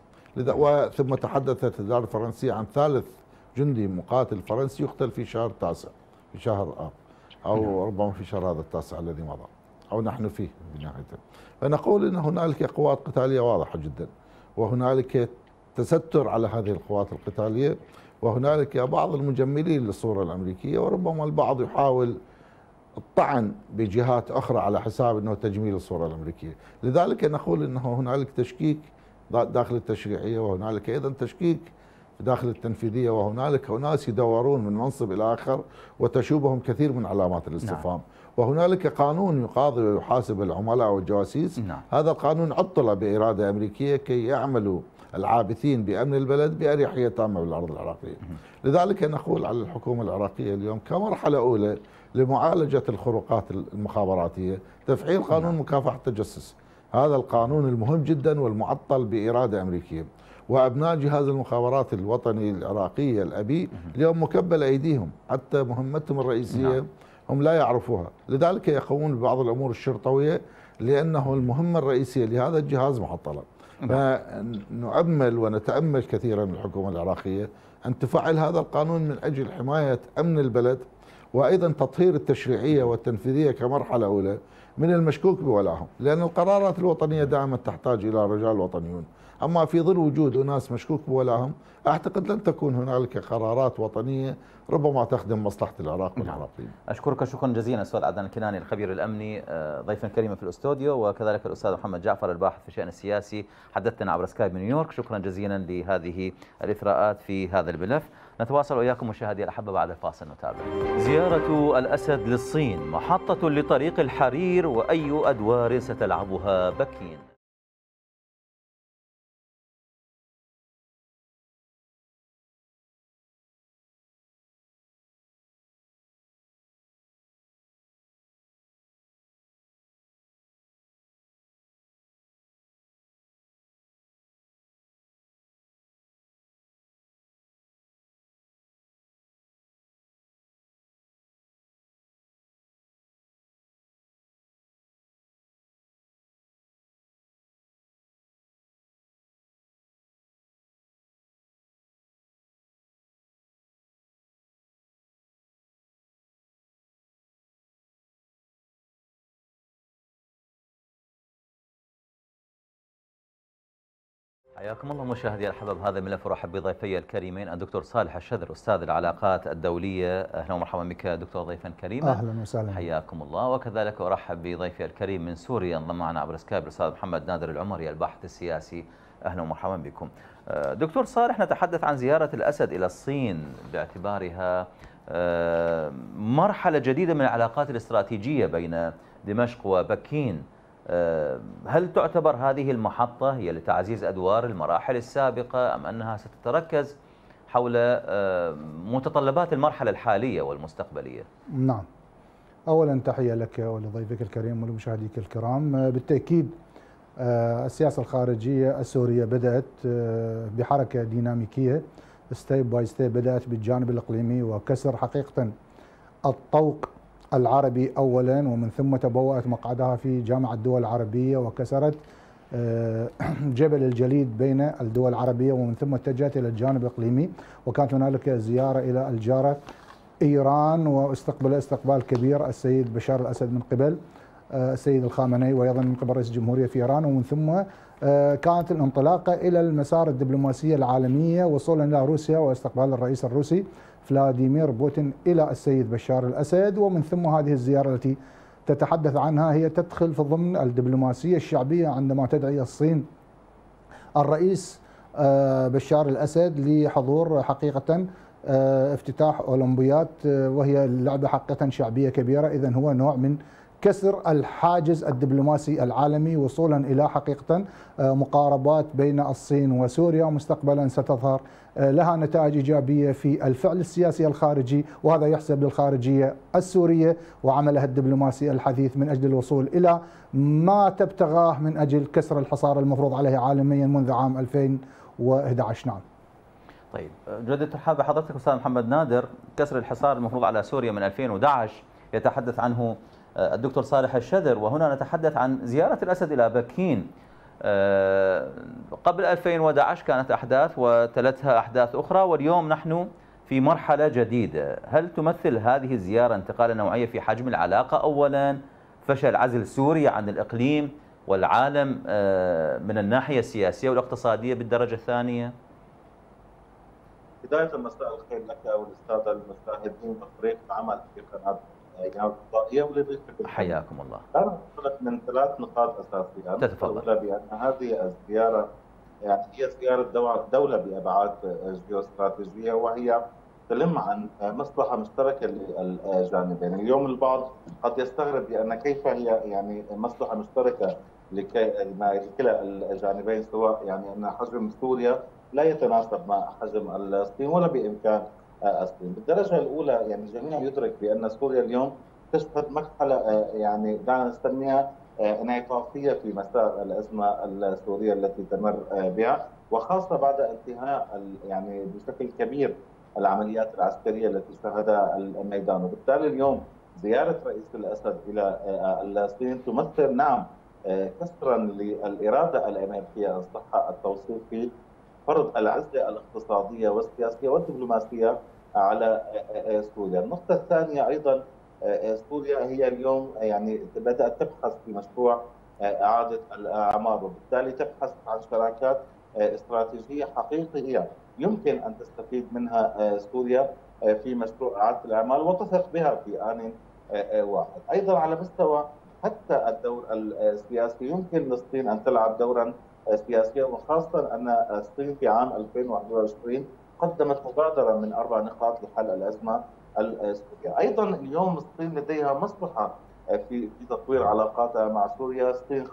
ثم تحدثت الإدارة الفرنسية عن ثالث جندي مقاتل فرنسي يقتل في شهر 9 في شهر آب أو ربما في شهر هذا التاسع الذي مضى أو نحن فيه بنهايته. فنقول أن هنالك قوات قتالية واضحة جدا، وهنالك تستر على هذه القوات القتالية، وهنالك بعض المجملين للصورة الأمريكية، وربما البعض يحاول الطعن بجهات أخرى على حساب أنه تجميل الصورة الأمريكية. لذلك نقول أنه هنالك تشكيك داخل التشريعية، وهنالك أيضا تشكيك داخل التنفيذية، وهنالك أناس يدورون من منصب إلى آخر وتشوبهم كثير من علامات الاستفهام. وهنالك قانون يقاضي ويحاسب العملاء والجواسيس. هذا القانون عطل بإرادة أمريكية كي يعملوا العابثين بأمن البلد بأريحية تامة بالأرض العراقية. لذلك نقول على الحكومة العراقية اليوم كمرحلة أولى لمعالجة الخروقات المخابراتية تفعيل قانون مكافحة التجسس. هذا القانون المهم جدا والمعطل بإرادة أمريكية، وأبناء جهاز المخابرات الوطني العراقية الأبي اليوم مكبل أيديهم، حتى مهمتهم الرئيسية هم لا يعرفوها. لذلك يقومون ببعض الأمور الشرطوية لأنه المهمة الرئيسية لهذا الجهاز معطلة. فنؤمل ونتأمل كثيرا من الحكومة العراقية أن تفعل هذا القانون من أجل حماية أمن البلد، وأيضا تطهير التشريعية والتنفيذية كمرحلة أولى من المشكوك بولاهم، لأن القرارات الوطنية دائما تحتاج إلى رجال وطنيون. أما في ظل وجود أناس مشكوك بولاهم أعتقد لن تكون هنالك قرارات وطنية ربما تخدم مصلحة العراق والعراقيين. أشكرك شكرا جزيلا أستاذ عدنان الكناني الخبير الأمني ضيفا كريما في الأستوديو، وكذلك الأستاذ محمد جعفر الباحث في الشأن السياسي حدثنا عبر سكايب من نيويورك. شكرا جزيلا لهذه الإثراءات في هذا الملف. نتواصل وإياكم مشاهدي الأحبة بعد الفاصل نتابع. زيارة الأسد للصين محطة لطريق الحرير، وأي أدوار ستلعبها بكين؟ حياكم الله مشاهدي الأحباب. هذا الملف ارحب بضيفي الكريمين الدكتور صالح الشذر أستاذ العلاقات الدولية. أهلا ومرحبا بك دكتور ضيفا كريما. أهلا وسهلا. حياكم الله. وكذلك ارحب بضيفي الكريم من سوريا انضم معنا عبر سكايب الأستاذ محمد نادر العمري الباحث السياسي. أهلا ومرحبا بكم. دكتور صالح، نتحدث عن زيارة الأسد إلى الصين باعتبارها مرحلة جديدة من العلاقات الاستراتيجية بين دمشق وبكين. هل تعتبر هذه المحطة هي لتعزيز أدوار المراحل السابقة، أم أنها ستتركز حول متطلبات المرحلة الحالية والمستقبلية؟ نعم، أولا تحية لك ولضيفك الكريم ولمشاهديك الكرام. بالتأكيد السياسة الخارجية السورية بدأت بحركة ديناميكية ستيب باي ستيب، بدأت بالجانب الإقليمي وكسر حقيقة الطوق العربي أولا، ومن ثم تبوأت مقعدها في جامعة الدول العربية وكسرت جبل الجليد بين الدول العربية، ومن ثم اتجهت إلى الجانب الإقليمي، وكانت هنالك زيارة إلى الجارة إيران، واستقبل استقبال كبير السيد بشار الأسد من قبل السيد الخامنئي، وأيضا من قبل رئيس الجمهورية في إيران، ومن ثم كانت الانطلاقة إلى المسار الدبلوماسية العالمية وصولا إلى روسيا واستقبال الرئيس الروسي فلاديمير بوتين إلى السيد بشار الأسد، ومن ثم هذه الزيارة التي تتحدث عنها هي تدخل في ضمن الدبلوماسية الشعبية عندما تدعي الصين الرئيس بشار الأسد لحضور حقيقة افتتاح أولمبياد، وهي لعبة حقيقة شعبية كبيرة. إذن هو نوع من كسر الحاجز الدبلوماسي العالمي وصولا إلى حقيقة مقاربات بين الصين وسوريا، ومستقبلا ستظهر لها نتائج إيجابية في الفعل السياسي الخارجي، وهذا يحسب للخارجية السورية وعملها الدبلوماسي الحثيث من أجل الوصول إلى ما تبتغاه من أجل كسر الحصار المفروض عليه عالميا منذ عام 2011. نعم. طيب، جدد ترحاب بحضرتك أستاذ محمد نادر. كسر الحصار المفروض على سوريا من 2011 يتحدث عنه الدكتور صالح الشذر، وهنا نتحدث عن زيارة الأسد إلى بكين. قبل 2011 كانت أحداث وتلتها أحداث أخرى، واليوم نحن في مرحلة جديدة. هل تمثل هذه الزيارة انتقالا نوعية في حجم العلاقة أولا، فشل عزل سوريا عن الإقليم والعالم من الناحية السياسية والاقتصادية بالدرجة الثانية؟ بداية مساء الخير لك وللسادة المشاهدين بطريقة عمل في قناة الفضائية ولضيفك. حياكم الله. أنا أتطرق من 3 نقاط أساسية. تتفضل. الأولى بأن هذه الزيارة يعني هي زيارة دولة بأبعاد جيوستراتيجية، وهي تلم عن مصلحة مشتركة للجانبين. اليوم البعض قد يستغرب بأن كيف هي يعني مصلحة مشتركة لكلا الجانبين، سواء يعني أن حجم سوريا لا يتناسب مع حجم الصين ولا بإمكان الصين. بالدرجة الأولى يعني الجميع يدرك بأن سوريا اليوم تشهد مرحلة يعني دعنا نسميها انعطافية في مسار الأزمة السورية التي تمر بها، وخاصة بعد انتهاء يعني بشكل كبير العمليات العسكرية التي شهدها الميدان. وبالتالي اليوم زيارة رئيس الأسد إلى الصين تمثل نعم كسرا للإرادة الأمريكية إن صح التوصيف في فرض العزلة الاقتصادية والسياسية والدبلوماسية على سوريا. النقطة الثانية أيضا سوريا هي اليوم يعني بدأت تبحث في مشروع إعادة الأعمار، وبالتالي تبحث عن شراكات استراتيجية حقيقية يمكن أن تستفيد منها سوريا في مشروع إعادة الأعمار وتثق بها في آن واحد. أيضا على مستوى حتى الدور السياسي يمكن للصين أن تلعب دورا سياسيا، وخاصة أن الصين في عام 2021 قدمت مبادرة من 4 نقاط لحل الأزمة السورية. أيضا اليوم الصين لديها مصلحة في تطوير علاقاتها مع سوريا. الصين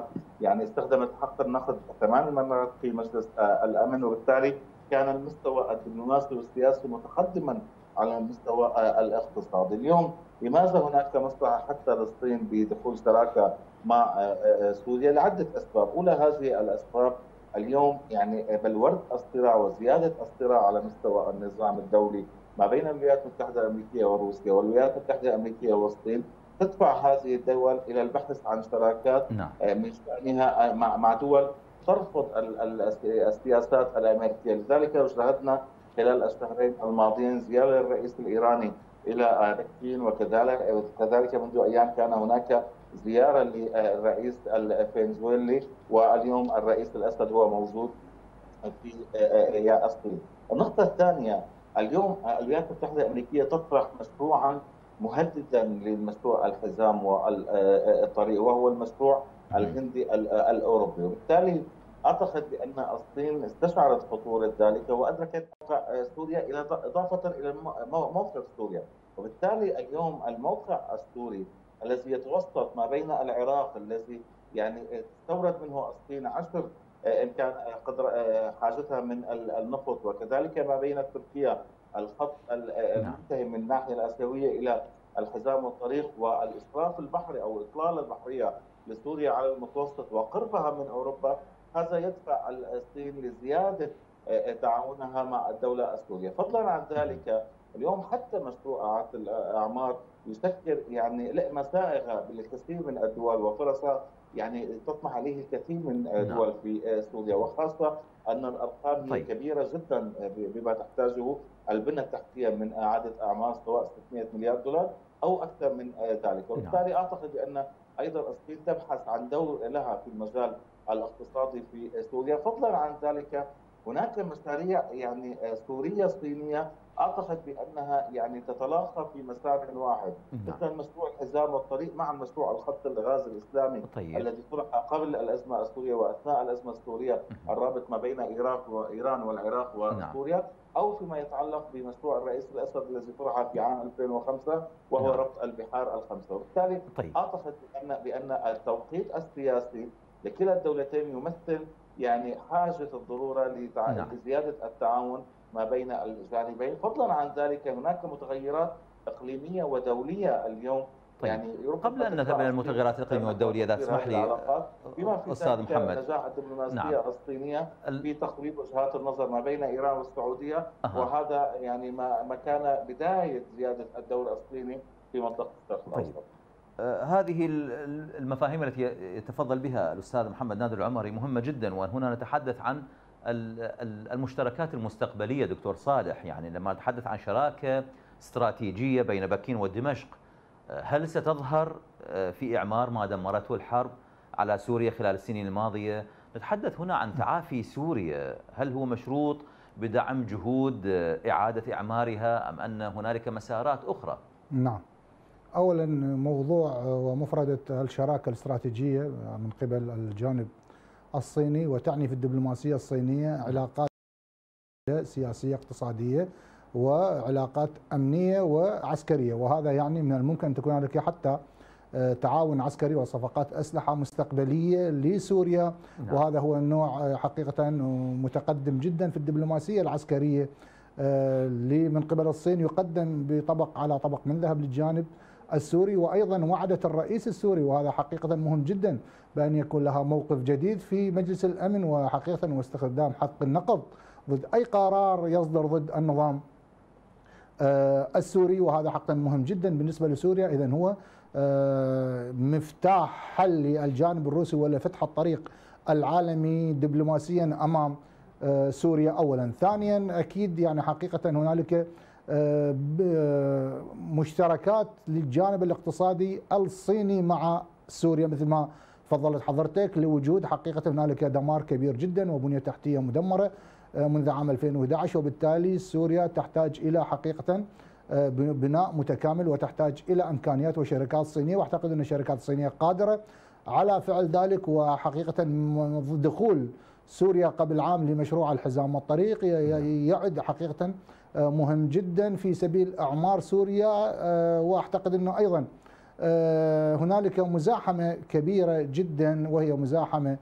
استخدمت حق النقد 8 مرات في مجلس الأمن، وبالتالي كان المستوى الدبلوماسي والسياسي متقدما على المستوى الاقتصادي. اليوم لماذا هناك مصلحة حتى للصين بدخول شراكة مع سوريا؟ لعدة أسباب. أولى هذه الأسباب اليوم يعني بلورة الصراع وزيادة الصراع على مستوى النظام الدولي ما بين الولايات المتحدة الأمريكية وروسيا والولايات المتحدة الأمريكية والصين تدفع هذه الدول إلى البحث عن شراكات من شأنها مع دول ترفض السياسات الأمريكية. لذلك شاهدنا خلال الشهرين الماضيين زيارة للرئيس الإيراني إلى بكين، وكذلك منذ أيام كان هناك زيارة للرئيس الفنزويلي، واليوم الرئيس الأسد هو موجود في الصين. النقطة الثانية، اليوم الولايات المتحدة الأمريكية تطرح مشروعا مهددا للمشروع الحزام والطريق، وهو المشروع الهندي الأوروبي. وبالتالي أعتقد بأن الصين استشعرت خطورة ذلك وأدركت سوريا إضافة إلى موقف سوريا. وبالتالي اليوم الموقع السوري الذي يتوسط ما بين العراق الذي يعني تستورد منه الصين 10 إمكان قدر حاجتها من النفط، وكذلك ما بين تركيا الخط المنتهي من الناحية الآسيوية إلى الحزام والطريق والإسراف البحري أو إطلالة البحرية لسوريا على المتوسط وقربها من أوروبا، هذا يدفع الصين لزيادة تعاونها مع الدولة السورية. فضلا عن ذلك اليوم حتى مشروعات الأعمار يشكل يعني لقمة سائغة للكثير من الدول وفرصها يعني تطمح عليه الكثير من الدول في سوريا، وخاصة أن الأرقام هي كبيرة جدا بما تحتاجه البنى التحتية من إعادة أعمار، سواء 600 مليار دولار أو أكثر من ذلك. وبالتالي أعتقد بأن أيضا الصين تبحث عن دور لها في المجال الاقتصادي في سوريا. فضلا عن ذلك هناك مشاريع يعني سورية صينية اعتقد بانها يعني تتلاقى في مسار واحد، مثل مشروع الحزام والطريق مع مشروع الخط الغاز الاسلامي الذي طرح قبل الازمه السوريه واثناء الازمه السوريه، الرابط ما بين العراق وايران والعراق وسوريا، او فيما يتعلق بمشروع الرئيس الاسد الذي طرح في عام 2005 وهو ربط البحار الخمسه. وبالتالي اعتقد بان التوقيت السياسي لكلا الدولتين يمثل يعني حاجه الضروره لزياده التعاون ما بين الجانبين. فضلا عن ذلك هناك متغيرات اقليميه ودوليه اليوم. يعني قبل ان نذهب الى المتغيرات الاقليميه والدوليه، اذا تسمح لي بما في استاذ محمد، النجاح الدبلوماسيه الصينيه في تقريب وجهات النظر ما بين ايران والسعوديه، وهذا يعني ما كان بدايه زياده الدور الصيني في منطقه الشرق الاوسط. هذه المفاهيم التي يتفضل بها الأستاذ محمد نادر العمري مهمة جدا، وهنا نتحدث عن المشتركات المستقبلية دكتور صالح. يعني لما نتحدث عن شراكة استراتيجية بين بكين ودمشق، هل ستظهر في إعمار ما دمرته الحرب على سوريا خلال السنين الماضية؟ نتحدث هنا عن تعافي سوريا، هل هو مشروط بدعم جهود إعادة إعمارها أم أن هنالك مسارات أخرى؟ نعم، أولا موضوع ومفردة الشراكة الاستراتيجية من قبل الجانب الصيني، وتعني في الدبلوماسية الصينية علاقات سياسية اقتصادية وعلاقات أمنية وعسكرية، وهذا يعني من الممكن أن تكون هناك حتى تعاون عسكري وصفقات أسلحة مستقبلية لسوريا. وهذا هو النوع حقيقة متقدم جدا في الدبلوماسية العسكرية من قبل الصين، يقدم بطبق على طبق من ذهب للجانب السوري. وأيضا وعدت الرئيس السوري، وهذا حقيقة مهم جدا، بأن يكون لها موقف جديد في مجلس الأمن، وحقيقة واستخدام حق النقض ضد أي قرار يصدر ضد النظام السوري، وهذا حقا مهم جدا بالنسبة لسوريا. إذن هو مفتاح حل للجانب الروسي ولا فتح الطريق العالمي دبلوماسيا أمام سوريا أولا. ثانيا أكيد يعني حقيقة هنالك مشتركات للجانب الاقتصادي الصيني مع سوريا، مثل ما فضلت حضرتك، لوجود حقيقة هنالك دمار كبير جدا وبنية تحتية مدمرة منذ عام 2011، وبالتالي سوريا تحتاج إلى حقيقة بناء متكامل وتحتاج إلى إمكانيات وشركات صينية، واعتقد أن الشركات الصينية قادرة على فعل ذلك. وحقيقة دخول سوريا قبل عام لمشروع الحزام والطريق يعد حقيقة مهم جدا في سبيل إعمار سوريا. واعتقد أنه أيضا هنالك مزاحمة كبيرة جدا، وهي مزاحمة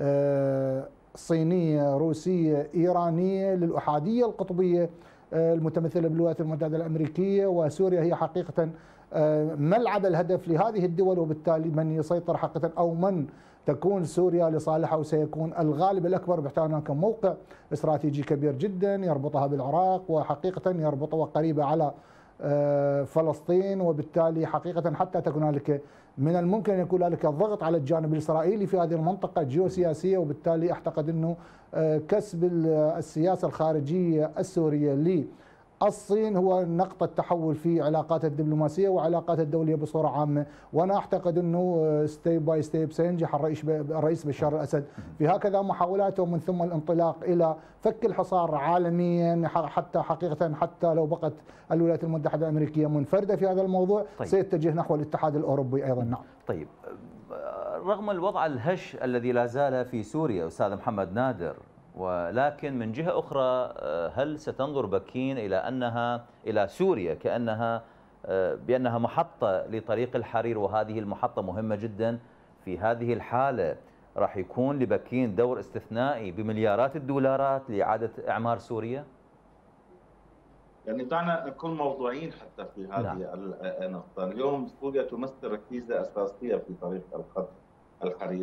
صينية روسية إيرانية للأحادية القطبية المتمثلة بالولايات المتحدة الأمريكية، وسوريا هي حقيقة ملعب الهدف لهذه الدول، وبالتالي من يسيطر حقيقة أو من تكون سوريا لصالحها وسيكون الغالب الأكبر. بيحتاج هناك موقع استراتيجي كبير جدا يربطها بالعراق، وحقيقة يربطها قريبة على فلسطين، وبالتالي حقيقة حتى تكون هنالك من الممكن أن يكون هنالك الضغط على الجانب الإسرائيلي في هذه المنطقة الجيوسياسية. وبالتالي أعتقد أنه كسب السياسة الخارجية السورية للصين هو نقطة تحول في علاقات الدبلوماسية وعلاقات الدولية بصورة عامة. وأنا أعتقد أنه ستيب باي ستيب سينجح الرئيس بشار الأسد في هكذا محاولاته، ومن ثم الانطلاق إلى فك الحصار عالميا، حتى حقيقة حتى لو بقت الولايات المتحدة الأمريكية منفردة في هذا الموضوع سيتجه نحو الاتحاد الأوروبي أيضا. نعم. طيب، رغم الوضع الهش الذي لا زال في سوريا أستاذ محمد نادر، ولكن من جهة أخرى هل ستنظر بكين إلى سوريا بأنها محطة لطريق الحرير، وهذه المحطة مهمة جدا؟ في هذه الحالة راح يكون لبكين دور استثنائي بمليارات الدولارات لإعادة إعمار سوريا؟ يعني دعنا نكون موضوعيين حتى في هذه النقطة. اليوم سوريا تمثل ركيزة أساسية في طريق الخط الحرير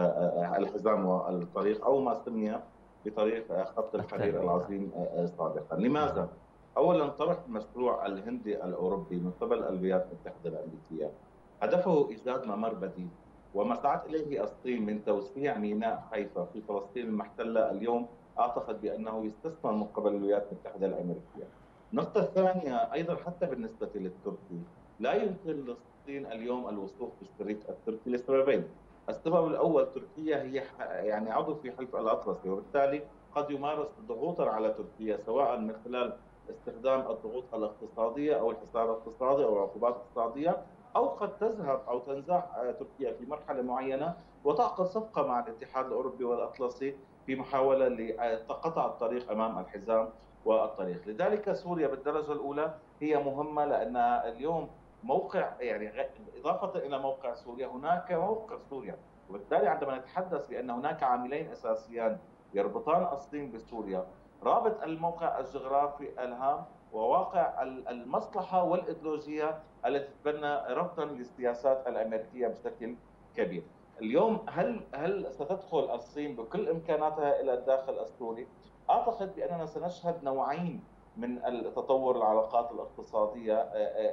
والحزام والطريق، أو ما سمي بطريق خط الحرير العظيم سابقا. لماذا؟ أولا، طرح المشروع الهندي الأوروبي من قبل الولايات المتحدة الأمريكية هدفه إيجاد ممر بديل، وما سعت إليه الصين من توسيع ميناء حيفا في فلسطين المحتلة اليوم أعتقد بأنه يستثمر من قبل الولايات المتحدة الأمريكية. النقطة الثانية أيضا حتى بالنسبة للتركي، لا يمكن للصين اليوم الوثوق بالشريك التركي لسببين. السبب الأول، تركيا هي يعني عضو في حلف الأطلسي، وبالتالي قد يمارس ضغوطا على تركيا سواء من خلال استخدام الضغوط الاقتصادية أو الحصار الاقتصادي أو العقوبات الاقتصادية، أو قد تذهب أو تنزح تركيا في مرحلة معينة وتعقد صفقة مع الاتحاد الأوروبي والأطلسي في محاولة لقطع الطريق أمام الحزام والطريق. لذلك سوريا بالدرجة الأولى هي مهمة، لأنها اليوم موقع، يعني إضافة إلى موقع سوريا هناك موقع سوريا، وبالتالي عندما نتحدث بأن هناك عاملين أساسيان يربطان الصين بسوريا، رابط الموقع الجغرافي الهام وواقع المصلحة والإيديولوجية التي تتبنى ربطا للسياسات الأمريكية بشكل كبير. اليوم هل ستدخل الصين بكل إمكاناتها إلى الداخل السوري؟ أعتقد بأننا سنشهد نوعين من التطور العلاقات الاقتصادية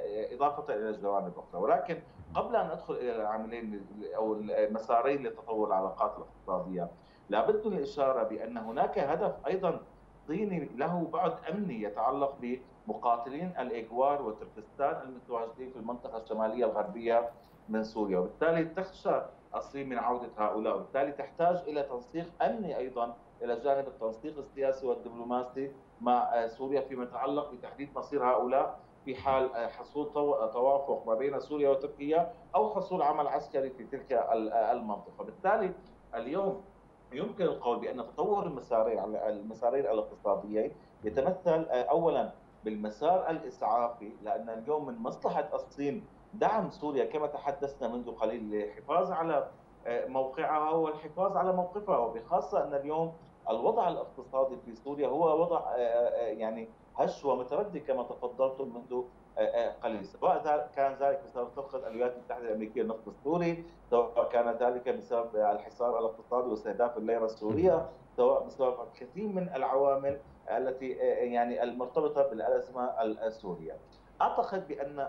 إضافة إلى الجوانب الأخرى، ولكن قبل أن أدخل إلى العاملين أو المسارين لتطور العلاقات الاقتصادية، لابد من الإشارة بأن هناك هدف أيضا صيني له بعد أمني يتعلق بمقاتلين الإيغور وتركستان المتواجدين في المنطقة الشمالية الغربية من سوريا، وبالتالي تخشى الصين من عودة هؤلاء، وبالتالي تحتاج إلى تنسيق أمني أيضا إلى جانب التنسيق السياسي والدبلوماسي مع سوريا فيما يتعلق بتحديد مصير هؤلاء في حال حصول توافق ما بين سوريا وتركيا أو حصول عمل عسكري في تلك المنطقة. بالتالي اليوم يمكن القول بأن تطور المسارين الاقتصاديين يتمثل أولا بالمسار الإسعافي، لأن اليوم من مصلحة الصين دعم سوريا كما تحدثنا منذ قليل للحفاظ على موقعها والحفاظ على موقفها، وبخاصة أن اليوم الوضع الاقتصادي في سوريا هو وضع يعني هش ومتردي كما تفضلتم منذ قليل، سواء كان ذلك بسبب صفقة الولايات المتحدة الأمريكية النفط السوري، سواء كان ذلك بسبب الحصار الاقتصادي واستهداف الليرة السورية، سواء بسبب كثير من العوامل التي يعني المرتبطة بالأزمة السورية. أعتقد بأن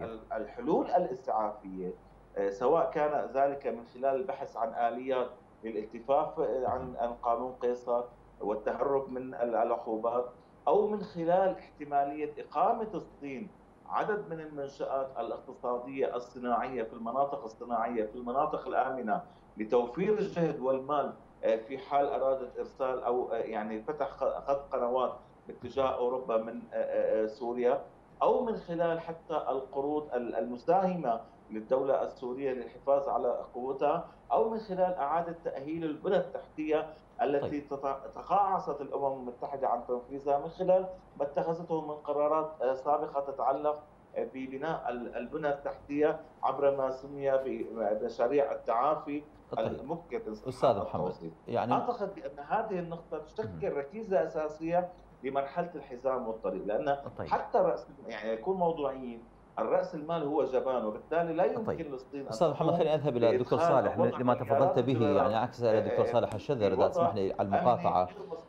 الحلول الإسعافية سواء كان ذلك من خلال البحث عن آليات للالتفاف عن قانون قيصر والتهرب من العقوبات، أو من خلال احتمالية إقامة الصين عدد من المنشآت الاقتصادية الصناعية في المناطق الصناعية في المناطق الآمنة لتوفير الجهد والمال في حال أرادت إرسال أو يعني فتح خط قنوات باتجاه أوروبا من سوريا، أو من خلال حتى القروض المساهمة للدولة السورية للحفاظ على قوتها، أو من خلال إعادة تأهيل البنى التحتية التي تقاعست الأمم المتحدة عن تنفيذها من خلال ما اتخذته من قرارات سابقة تتعلق ببناء البنى التحتية عبر ما سمي بمشاريع التعافي الممكن. أستاذ محمد، يعني أعتقد بأن هذه النقطة تشكل ركيزة أساسية لمرحلة الحزام والطريق، لأن حتى رأس يعني يكون موضوعيين، الرأس المال هو جبان، وبالتالي لا يمكن للصين. أستاذ محمد، خليني أذهب إلى الدكتور صالح لما تفضلت به، يعني عكس إلى الدكتور صالح الشذر إذا تسمح لي على المقاطعة.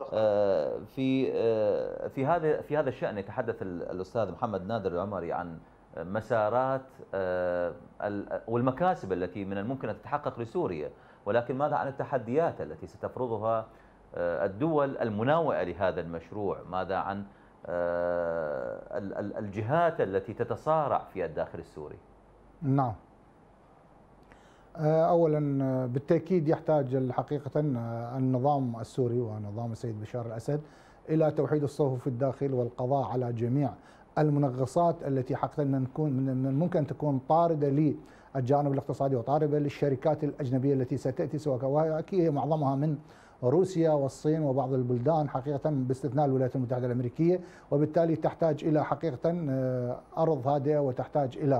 في هذا الشأن يتحدث الأستاذ محمد نادر العمري عن مسارات والمكاسب التي من الممكن أن تتحقق لسوريا، ولكن ماذا عن التحديات التي ستفرضها الدول المناوئة لهذا المشروع؟ ماذا عن الجهات التي تتصارع في الداخل السوري؟ نعم، أولا بالتأكيد يحتاج حقيقة النظام السوري ونظام السيد بشار الأسد إلى توحيد الصفوف في الداخل والقضاء على جميع المنغصات التي حقيقة من الممكن أن تكون طاردة للجانب الاقتصادي وطاردة للشركات الأجنبية التي ستأتي، سواء أكيد معظمها من روسيا والصين وبعض البلدان حقيقة باستثناء الولايات المتحدة الأمريكية، وبالتالي تحتاج إلى حقيقة أرض هادئة وتحتاج إلى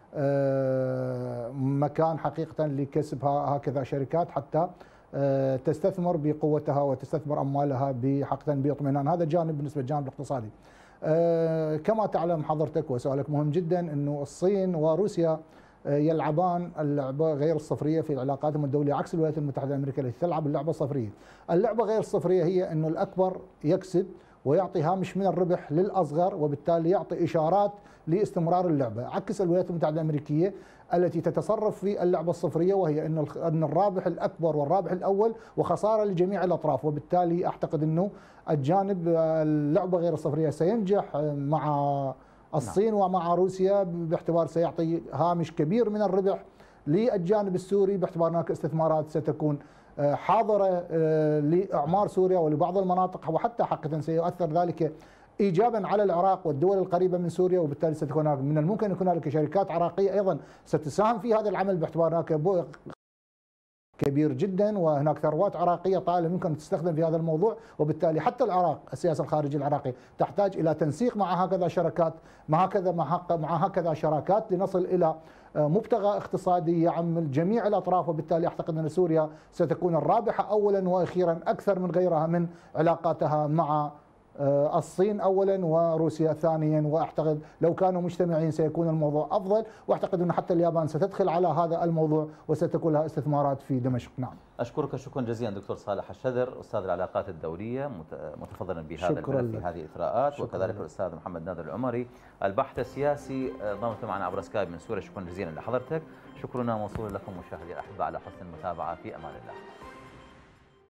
مكان حقيقة لكسب هكذا شركات حتى تستثمر بقوتها وتستثمر أموالها حقيقة باطمئنان. هذا جانب بالنسبة للجانب الاقتصادي. كما تعلم حضرتك وسؤالك مهم جدا أنه الصين وروسيا يلعبان اللعبة غير الصفرية في علاقاتهم الدولية، عكس الولايات المتحدة الأمريكية التي تلعب اللعبة الصفرية. اللعبة غير الصفرية هي أنه الأكبر يكسب ويعطي هامش من الربح للأصغر، وبالتالي يعطي إشارات لاستمرار اللعبة، عكس الولايات المتحدة الأمريكية التي تتصرف في اللعبة الصفرية، وهي أن الرابح الأكبر والرابح الأول وخسارة لجميع الأطراف. وبالتالي أعتقد أنه الجانب اللعبة غير الصفرية سينجح مع الصين ومع روسيا، باعتبار سيعطي هامش كبير من الربح للجانب السوري، باعتبار هناك استثمارات ستكون حاضرة لإعمار سوريا ولبعض المناطق، وحتى حقيقة سيؤثر ذلك إيجابا على العراق والدول القريبة من سوريا. وبالتالي ستكون هناك من الممكن أن يكون هناك شركات عراقية أيضا ستساهم في هذا العمل، باعتبار هناك كبير جدا وهناك ثروات عراقية طائلة ممكن أن تستخدم في هذا الموضوع. وبالتالي حتى العراق السياسة الخارجية العراقية تحتاج إلى تنسيق مع هكذا شراكات مع هكذا شراكات لنصل إلى مبتغى اقتصادي يعمل جميع الأطراف. وبالتالي أعتقد أن سوريا ستكون الرابحة أولا وأخيرا أكثر من غيرها من علاقاتها مع الصين أولا وروسيا ثانيا، وأعتقد لو كانوا مجتمعين سيكون الموضوع أفضل. وأعتقد أن حتى اليابان ستدخل على هذا الموضوع وستكون لها استثمارات في دمشق. نعم. أشكرك شكرا جزيلا دكتور صالح الشذر، أستاذ العلاقات الدولية، متفضلا بهذا الملف في هذه الإثراءات، وكذلك الأستاذ محمد نادر العمري الباحث السياسي ضمت معنا عبر سكايب من سوريا. شكرا جزيلا لحضرتك. شكرنا موصول لكم مشاهدي الأحبة على حسن المتابعة. في أمان الله.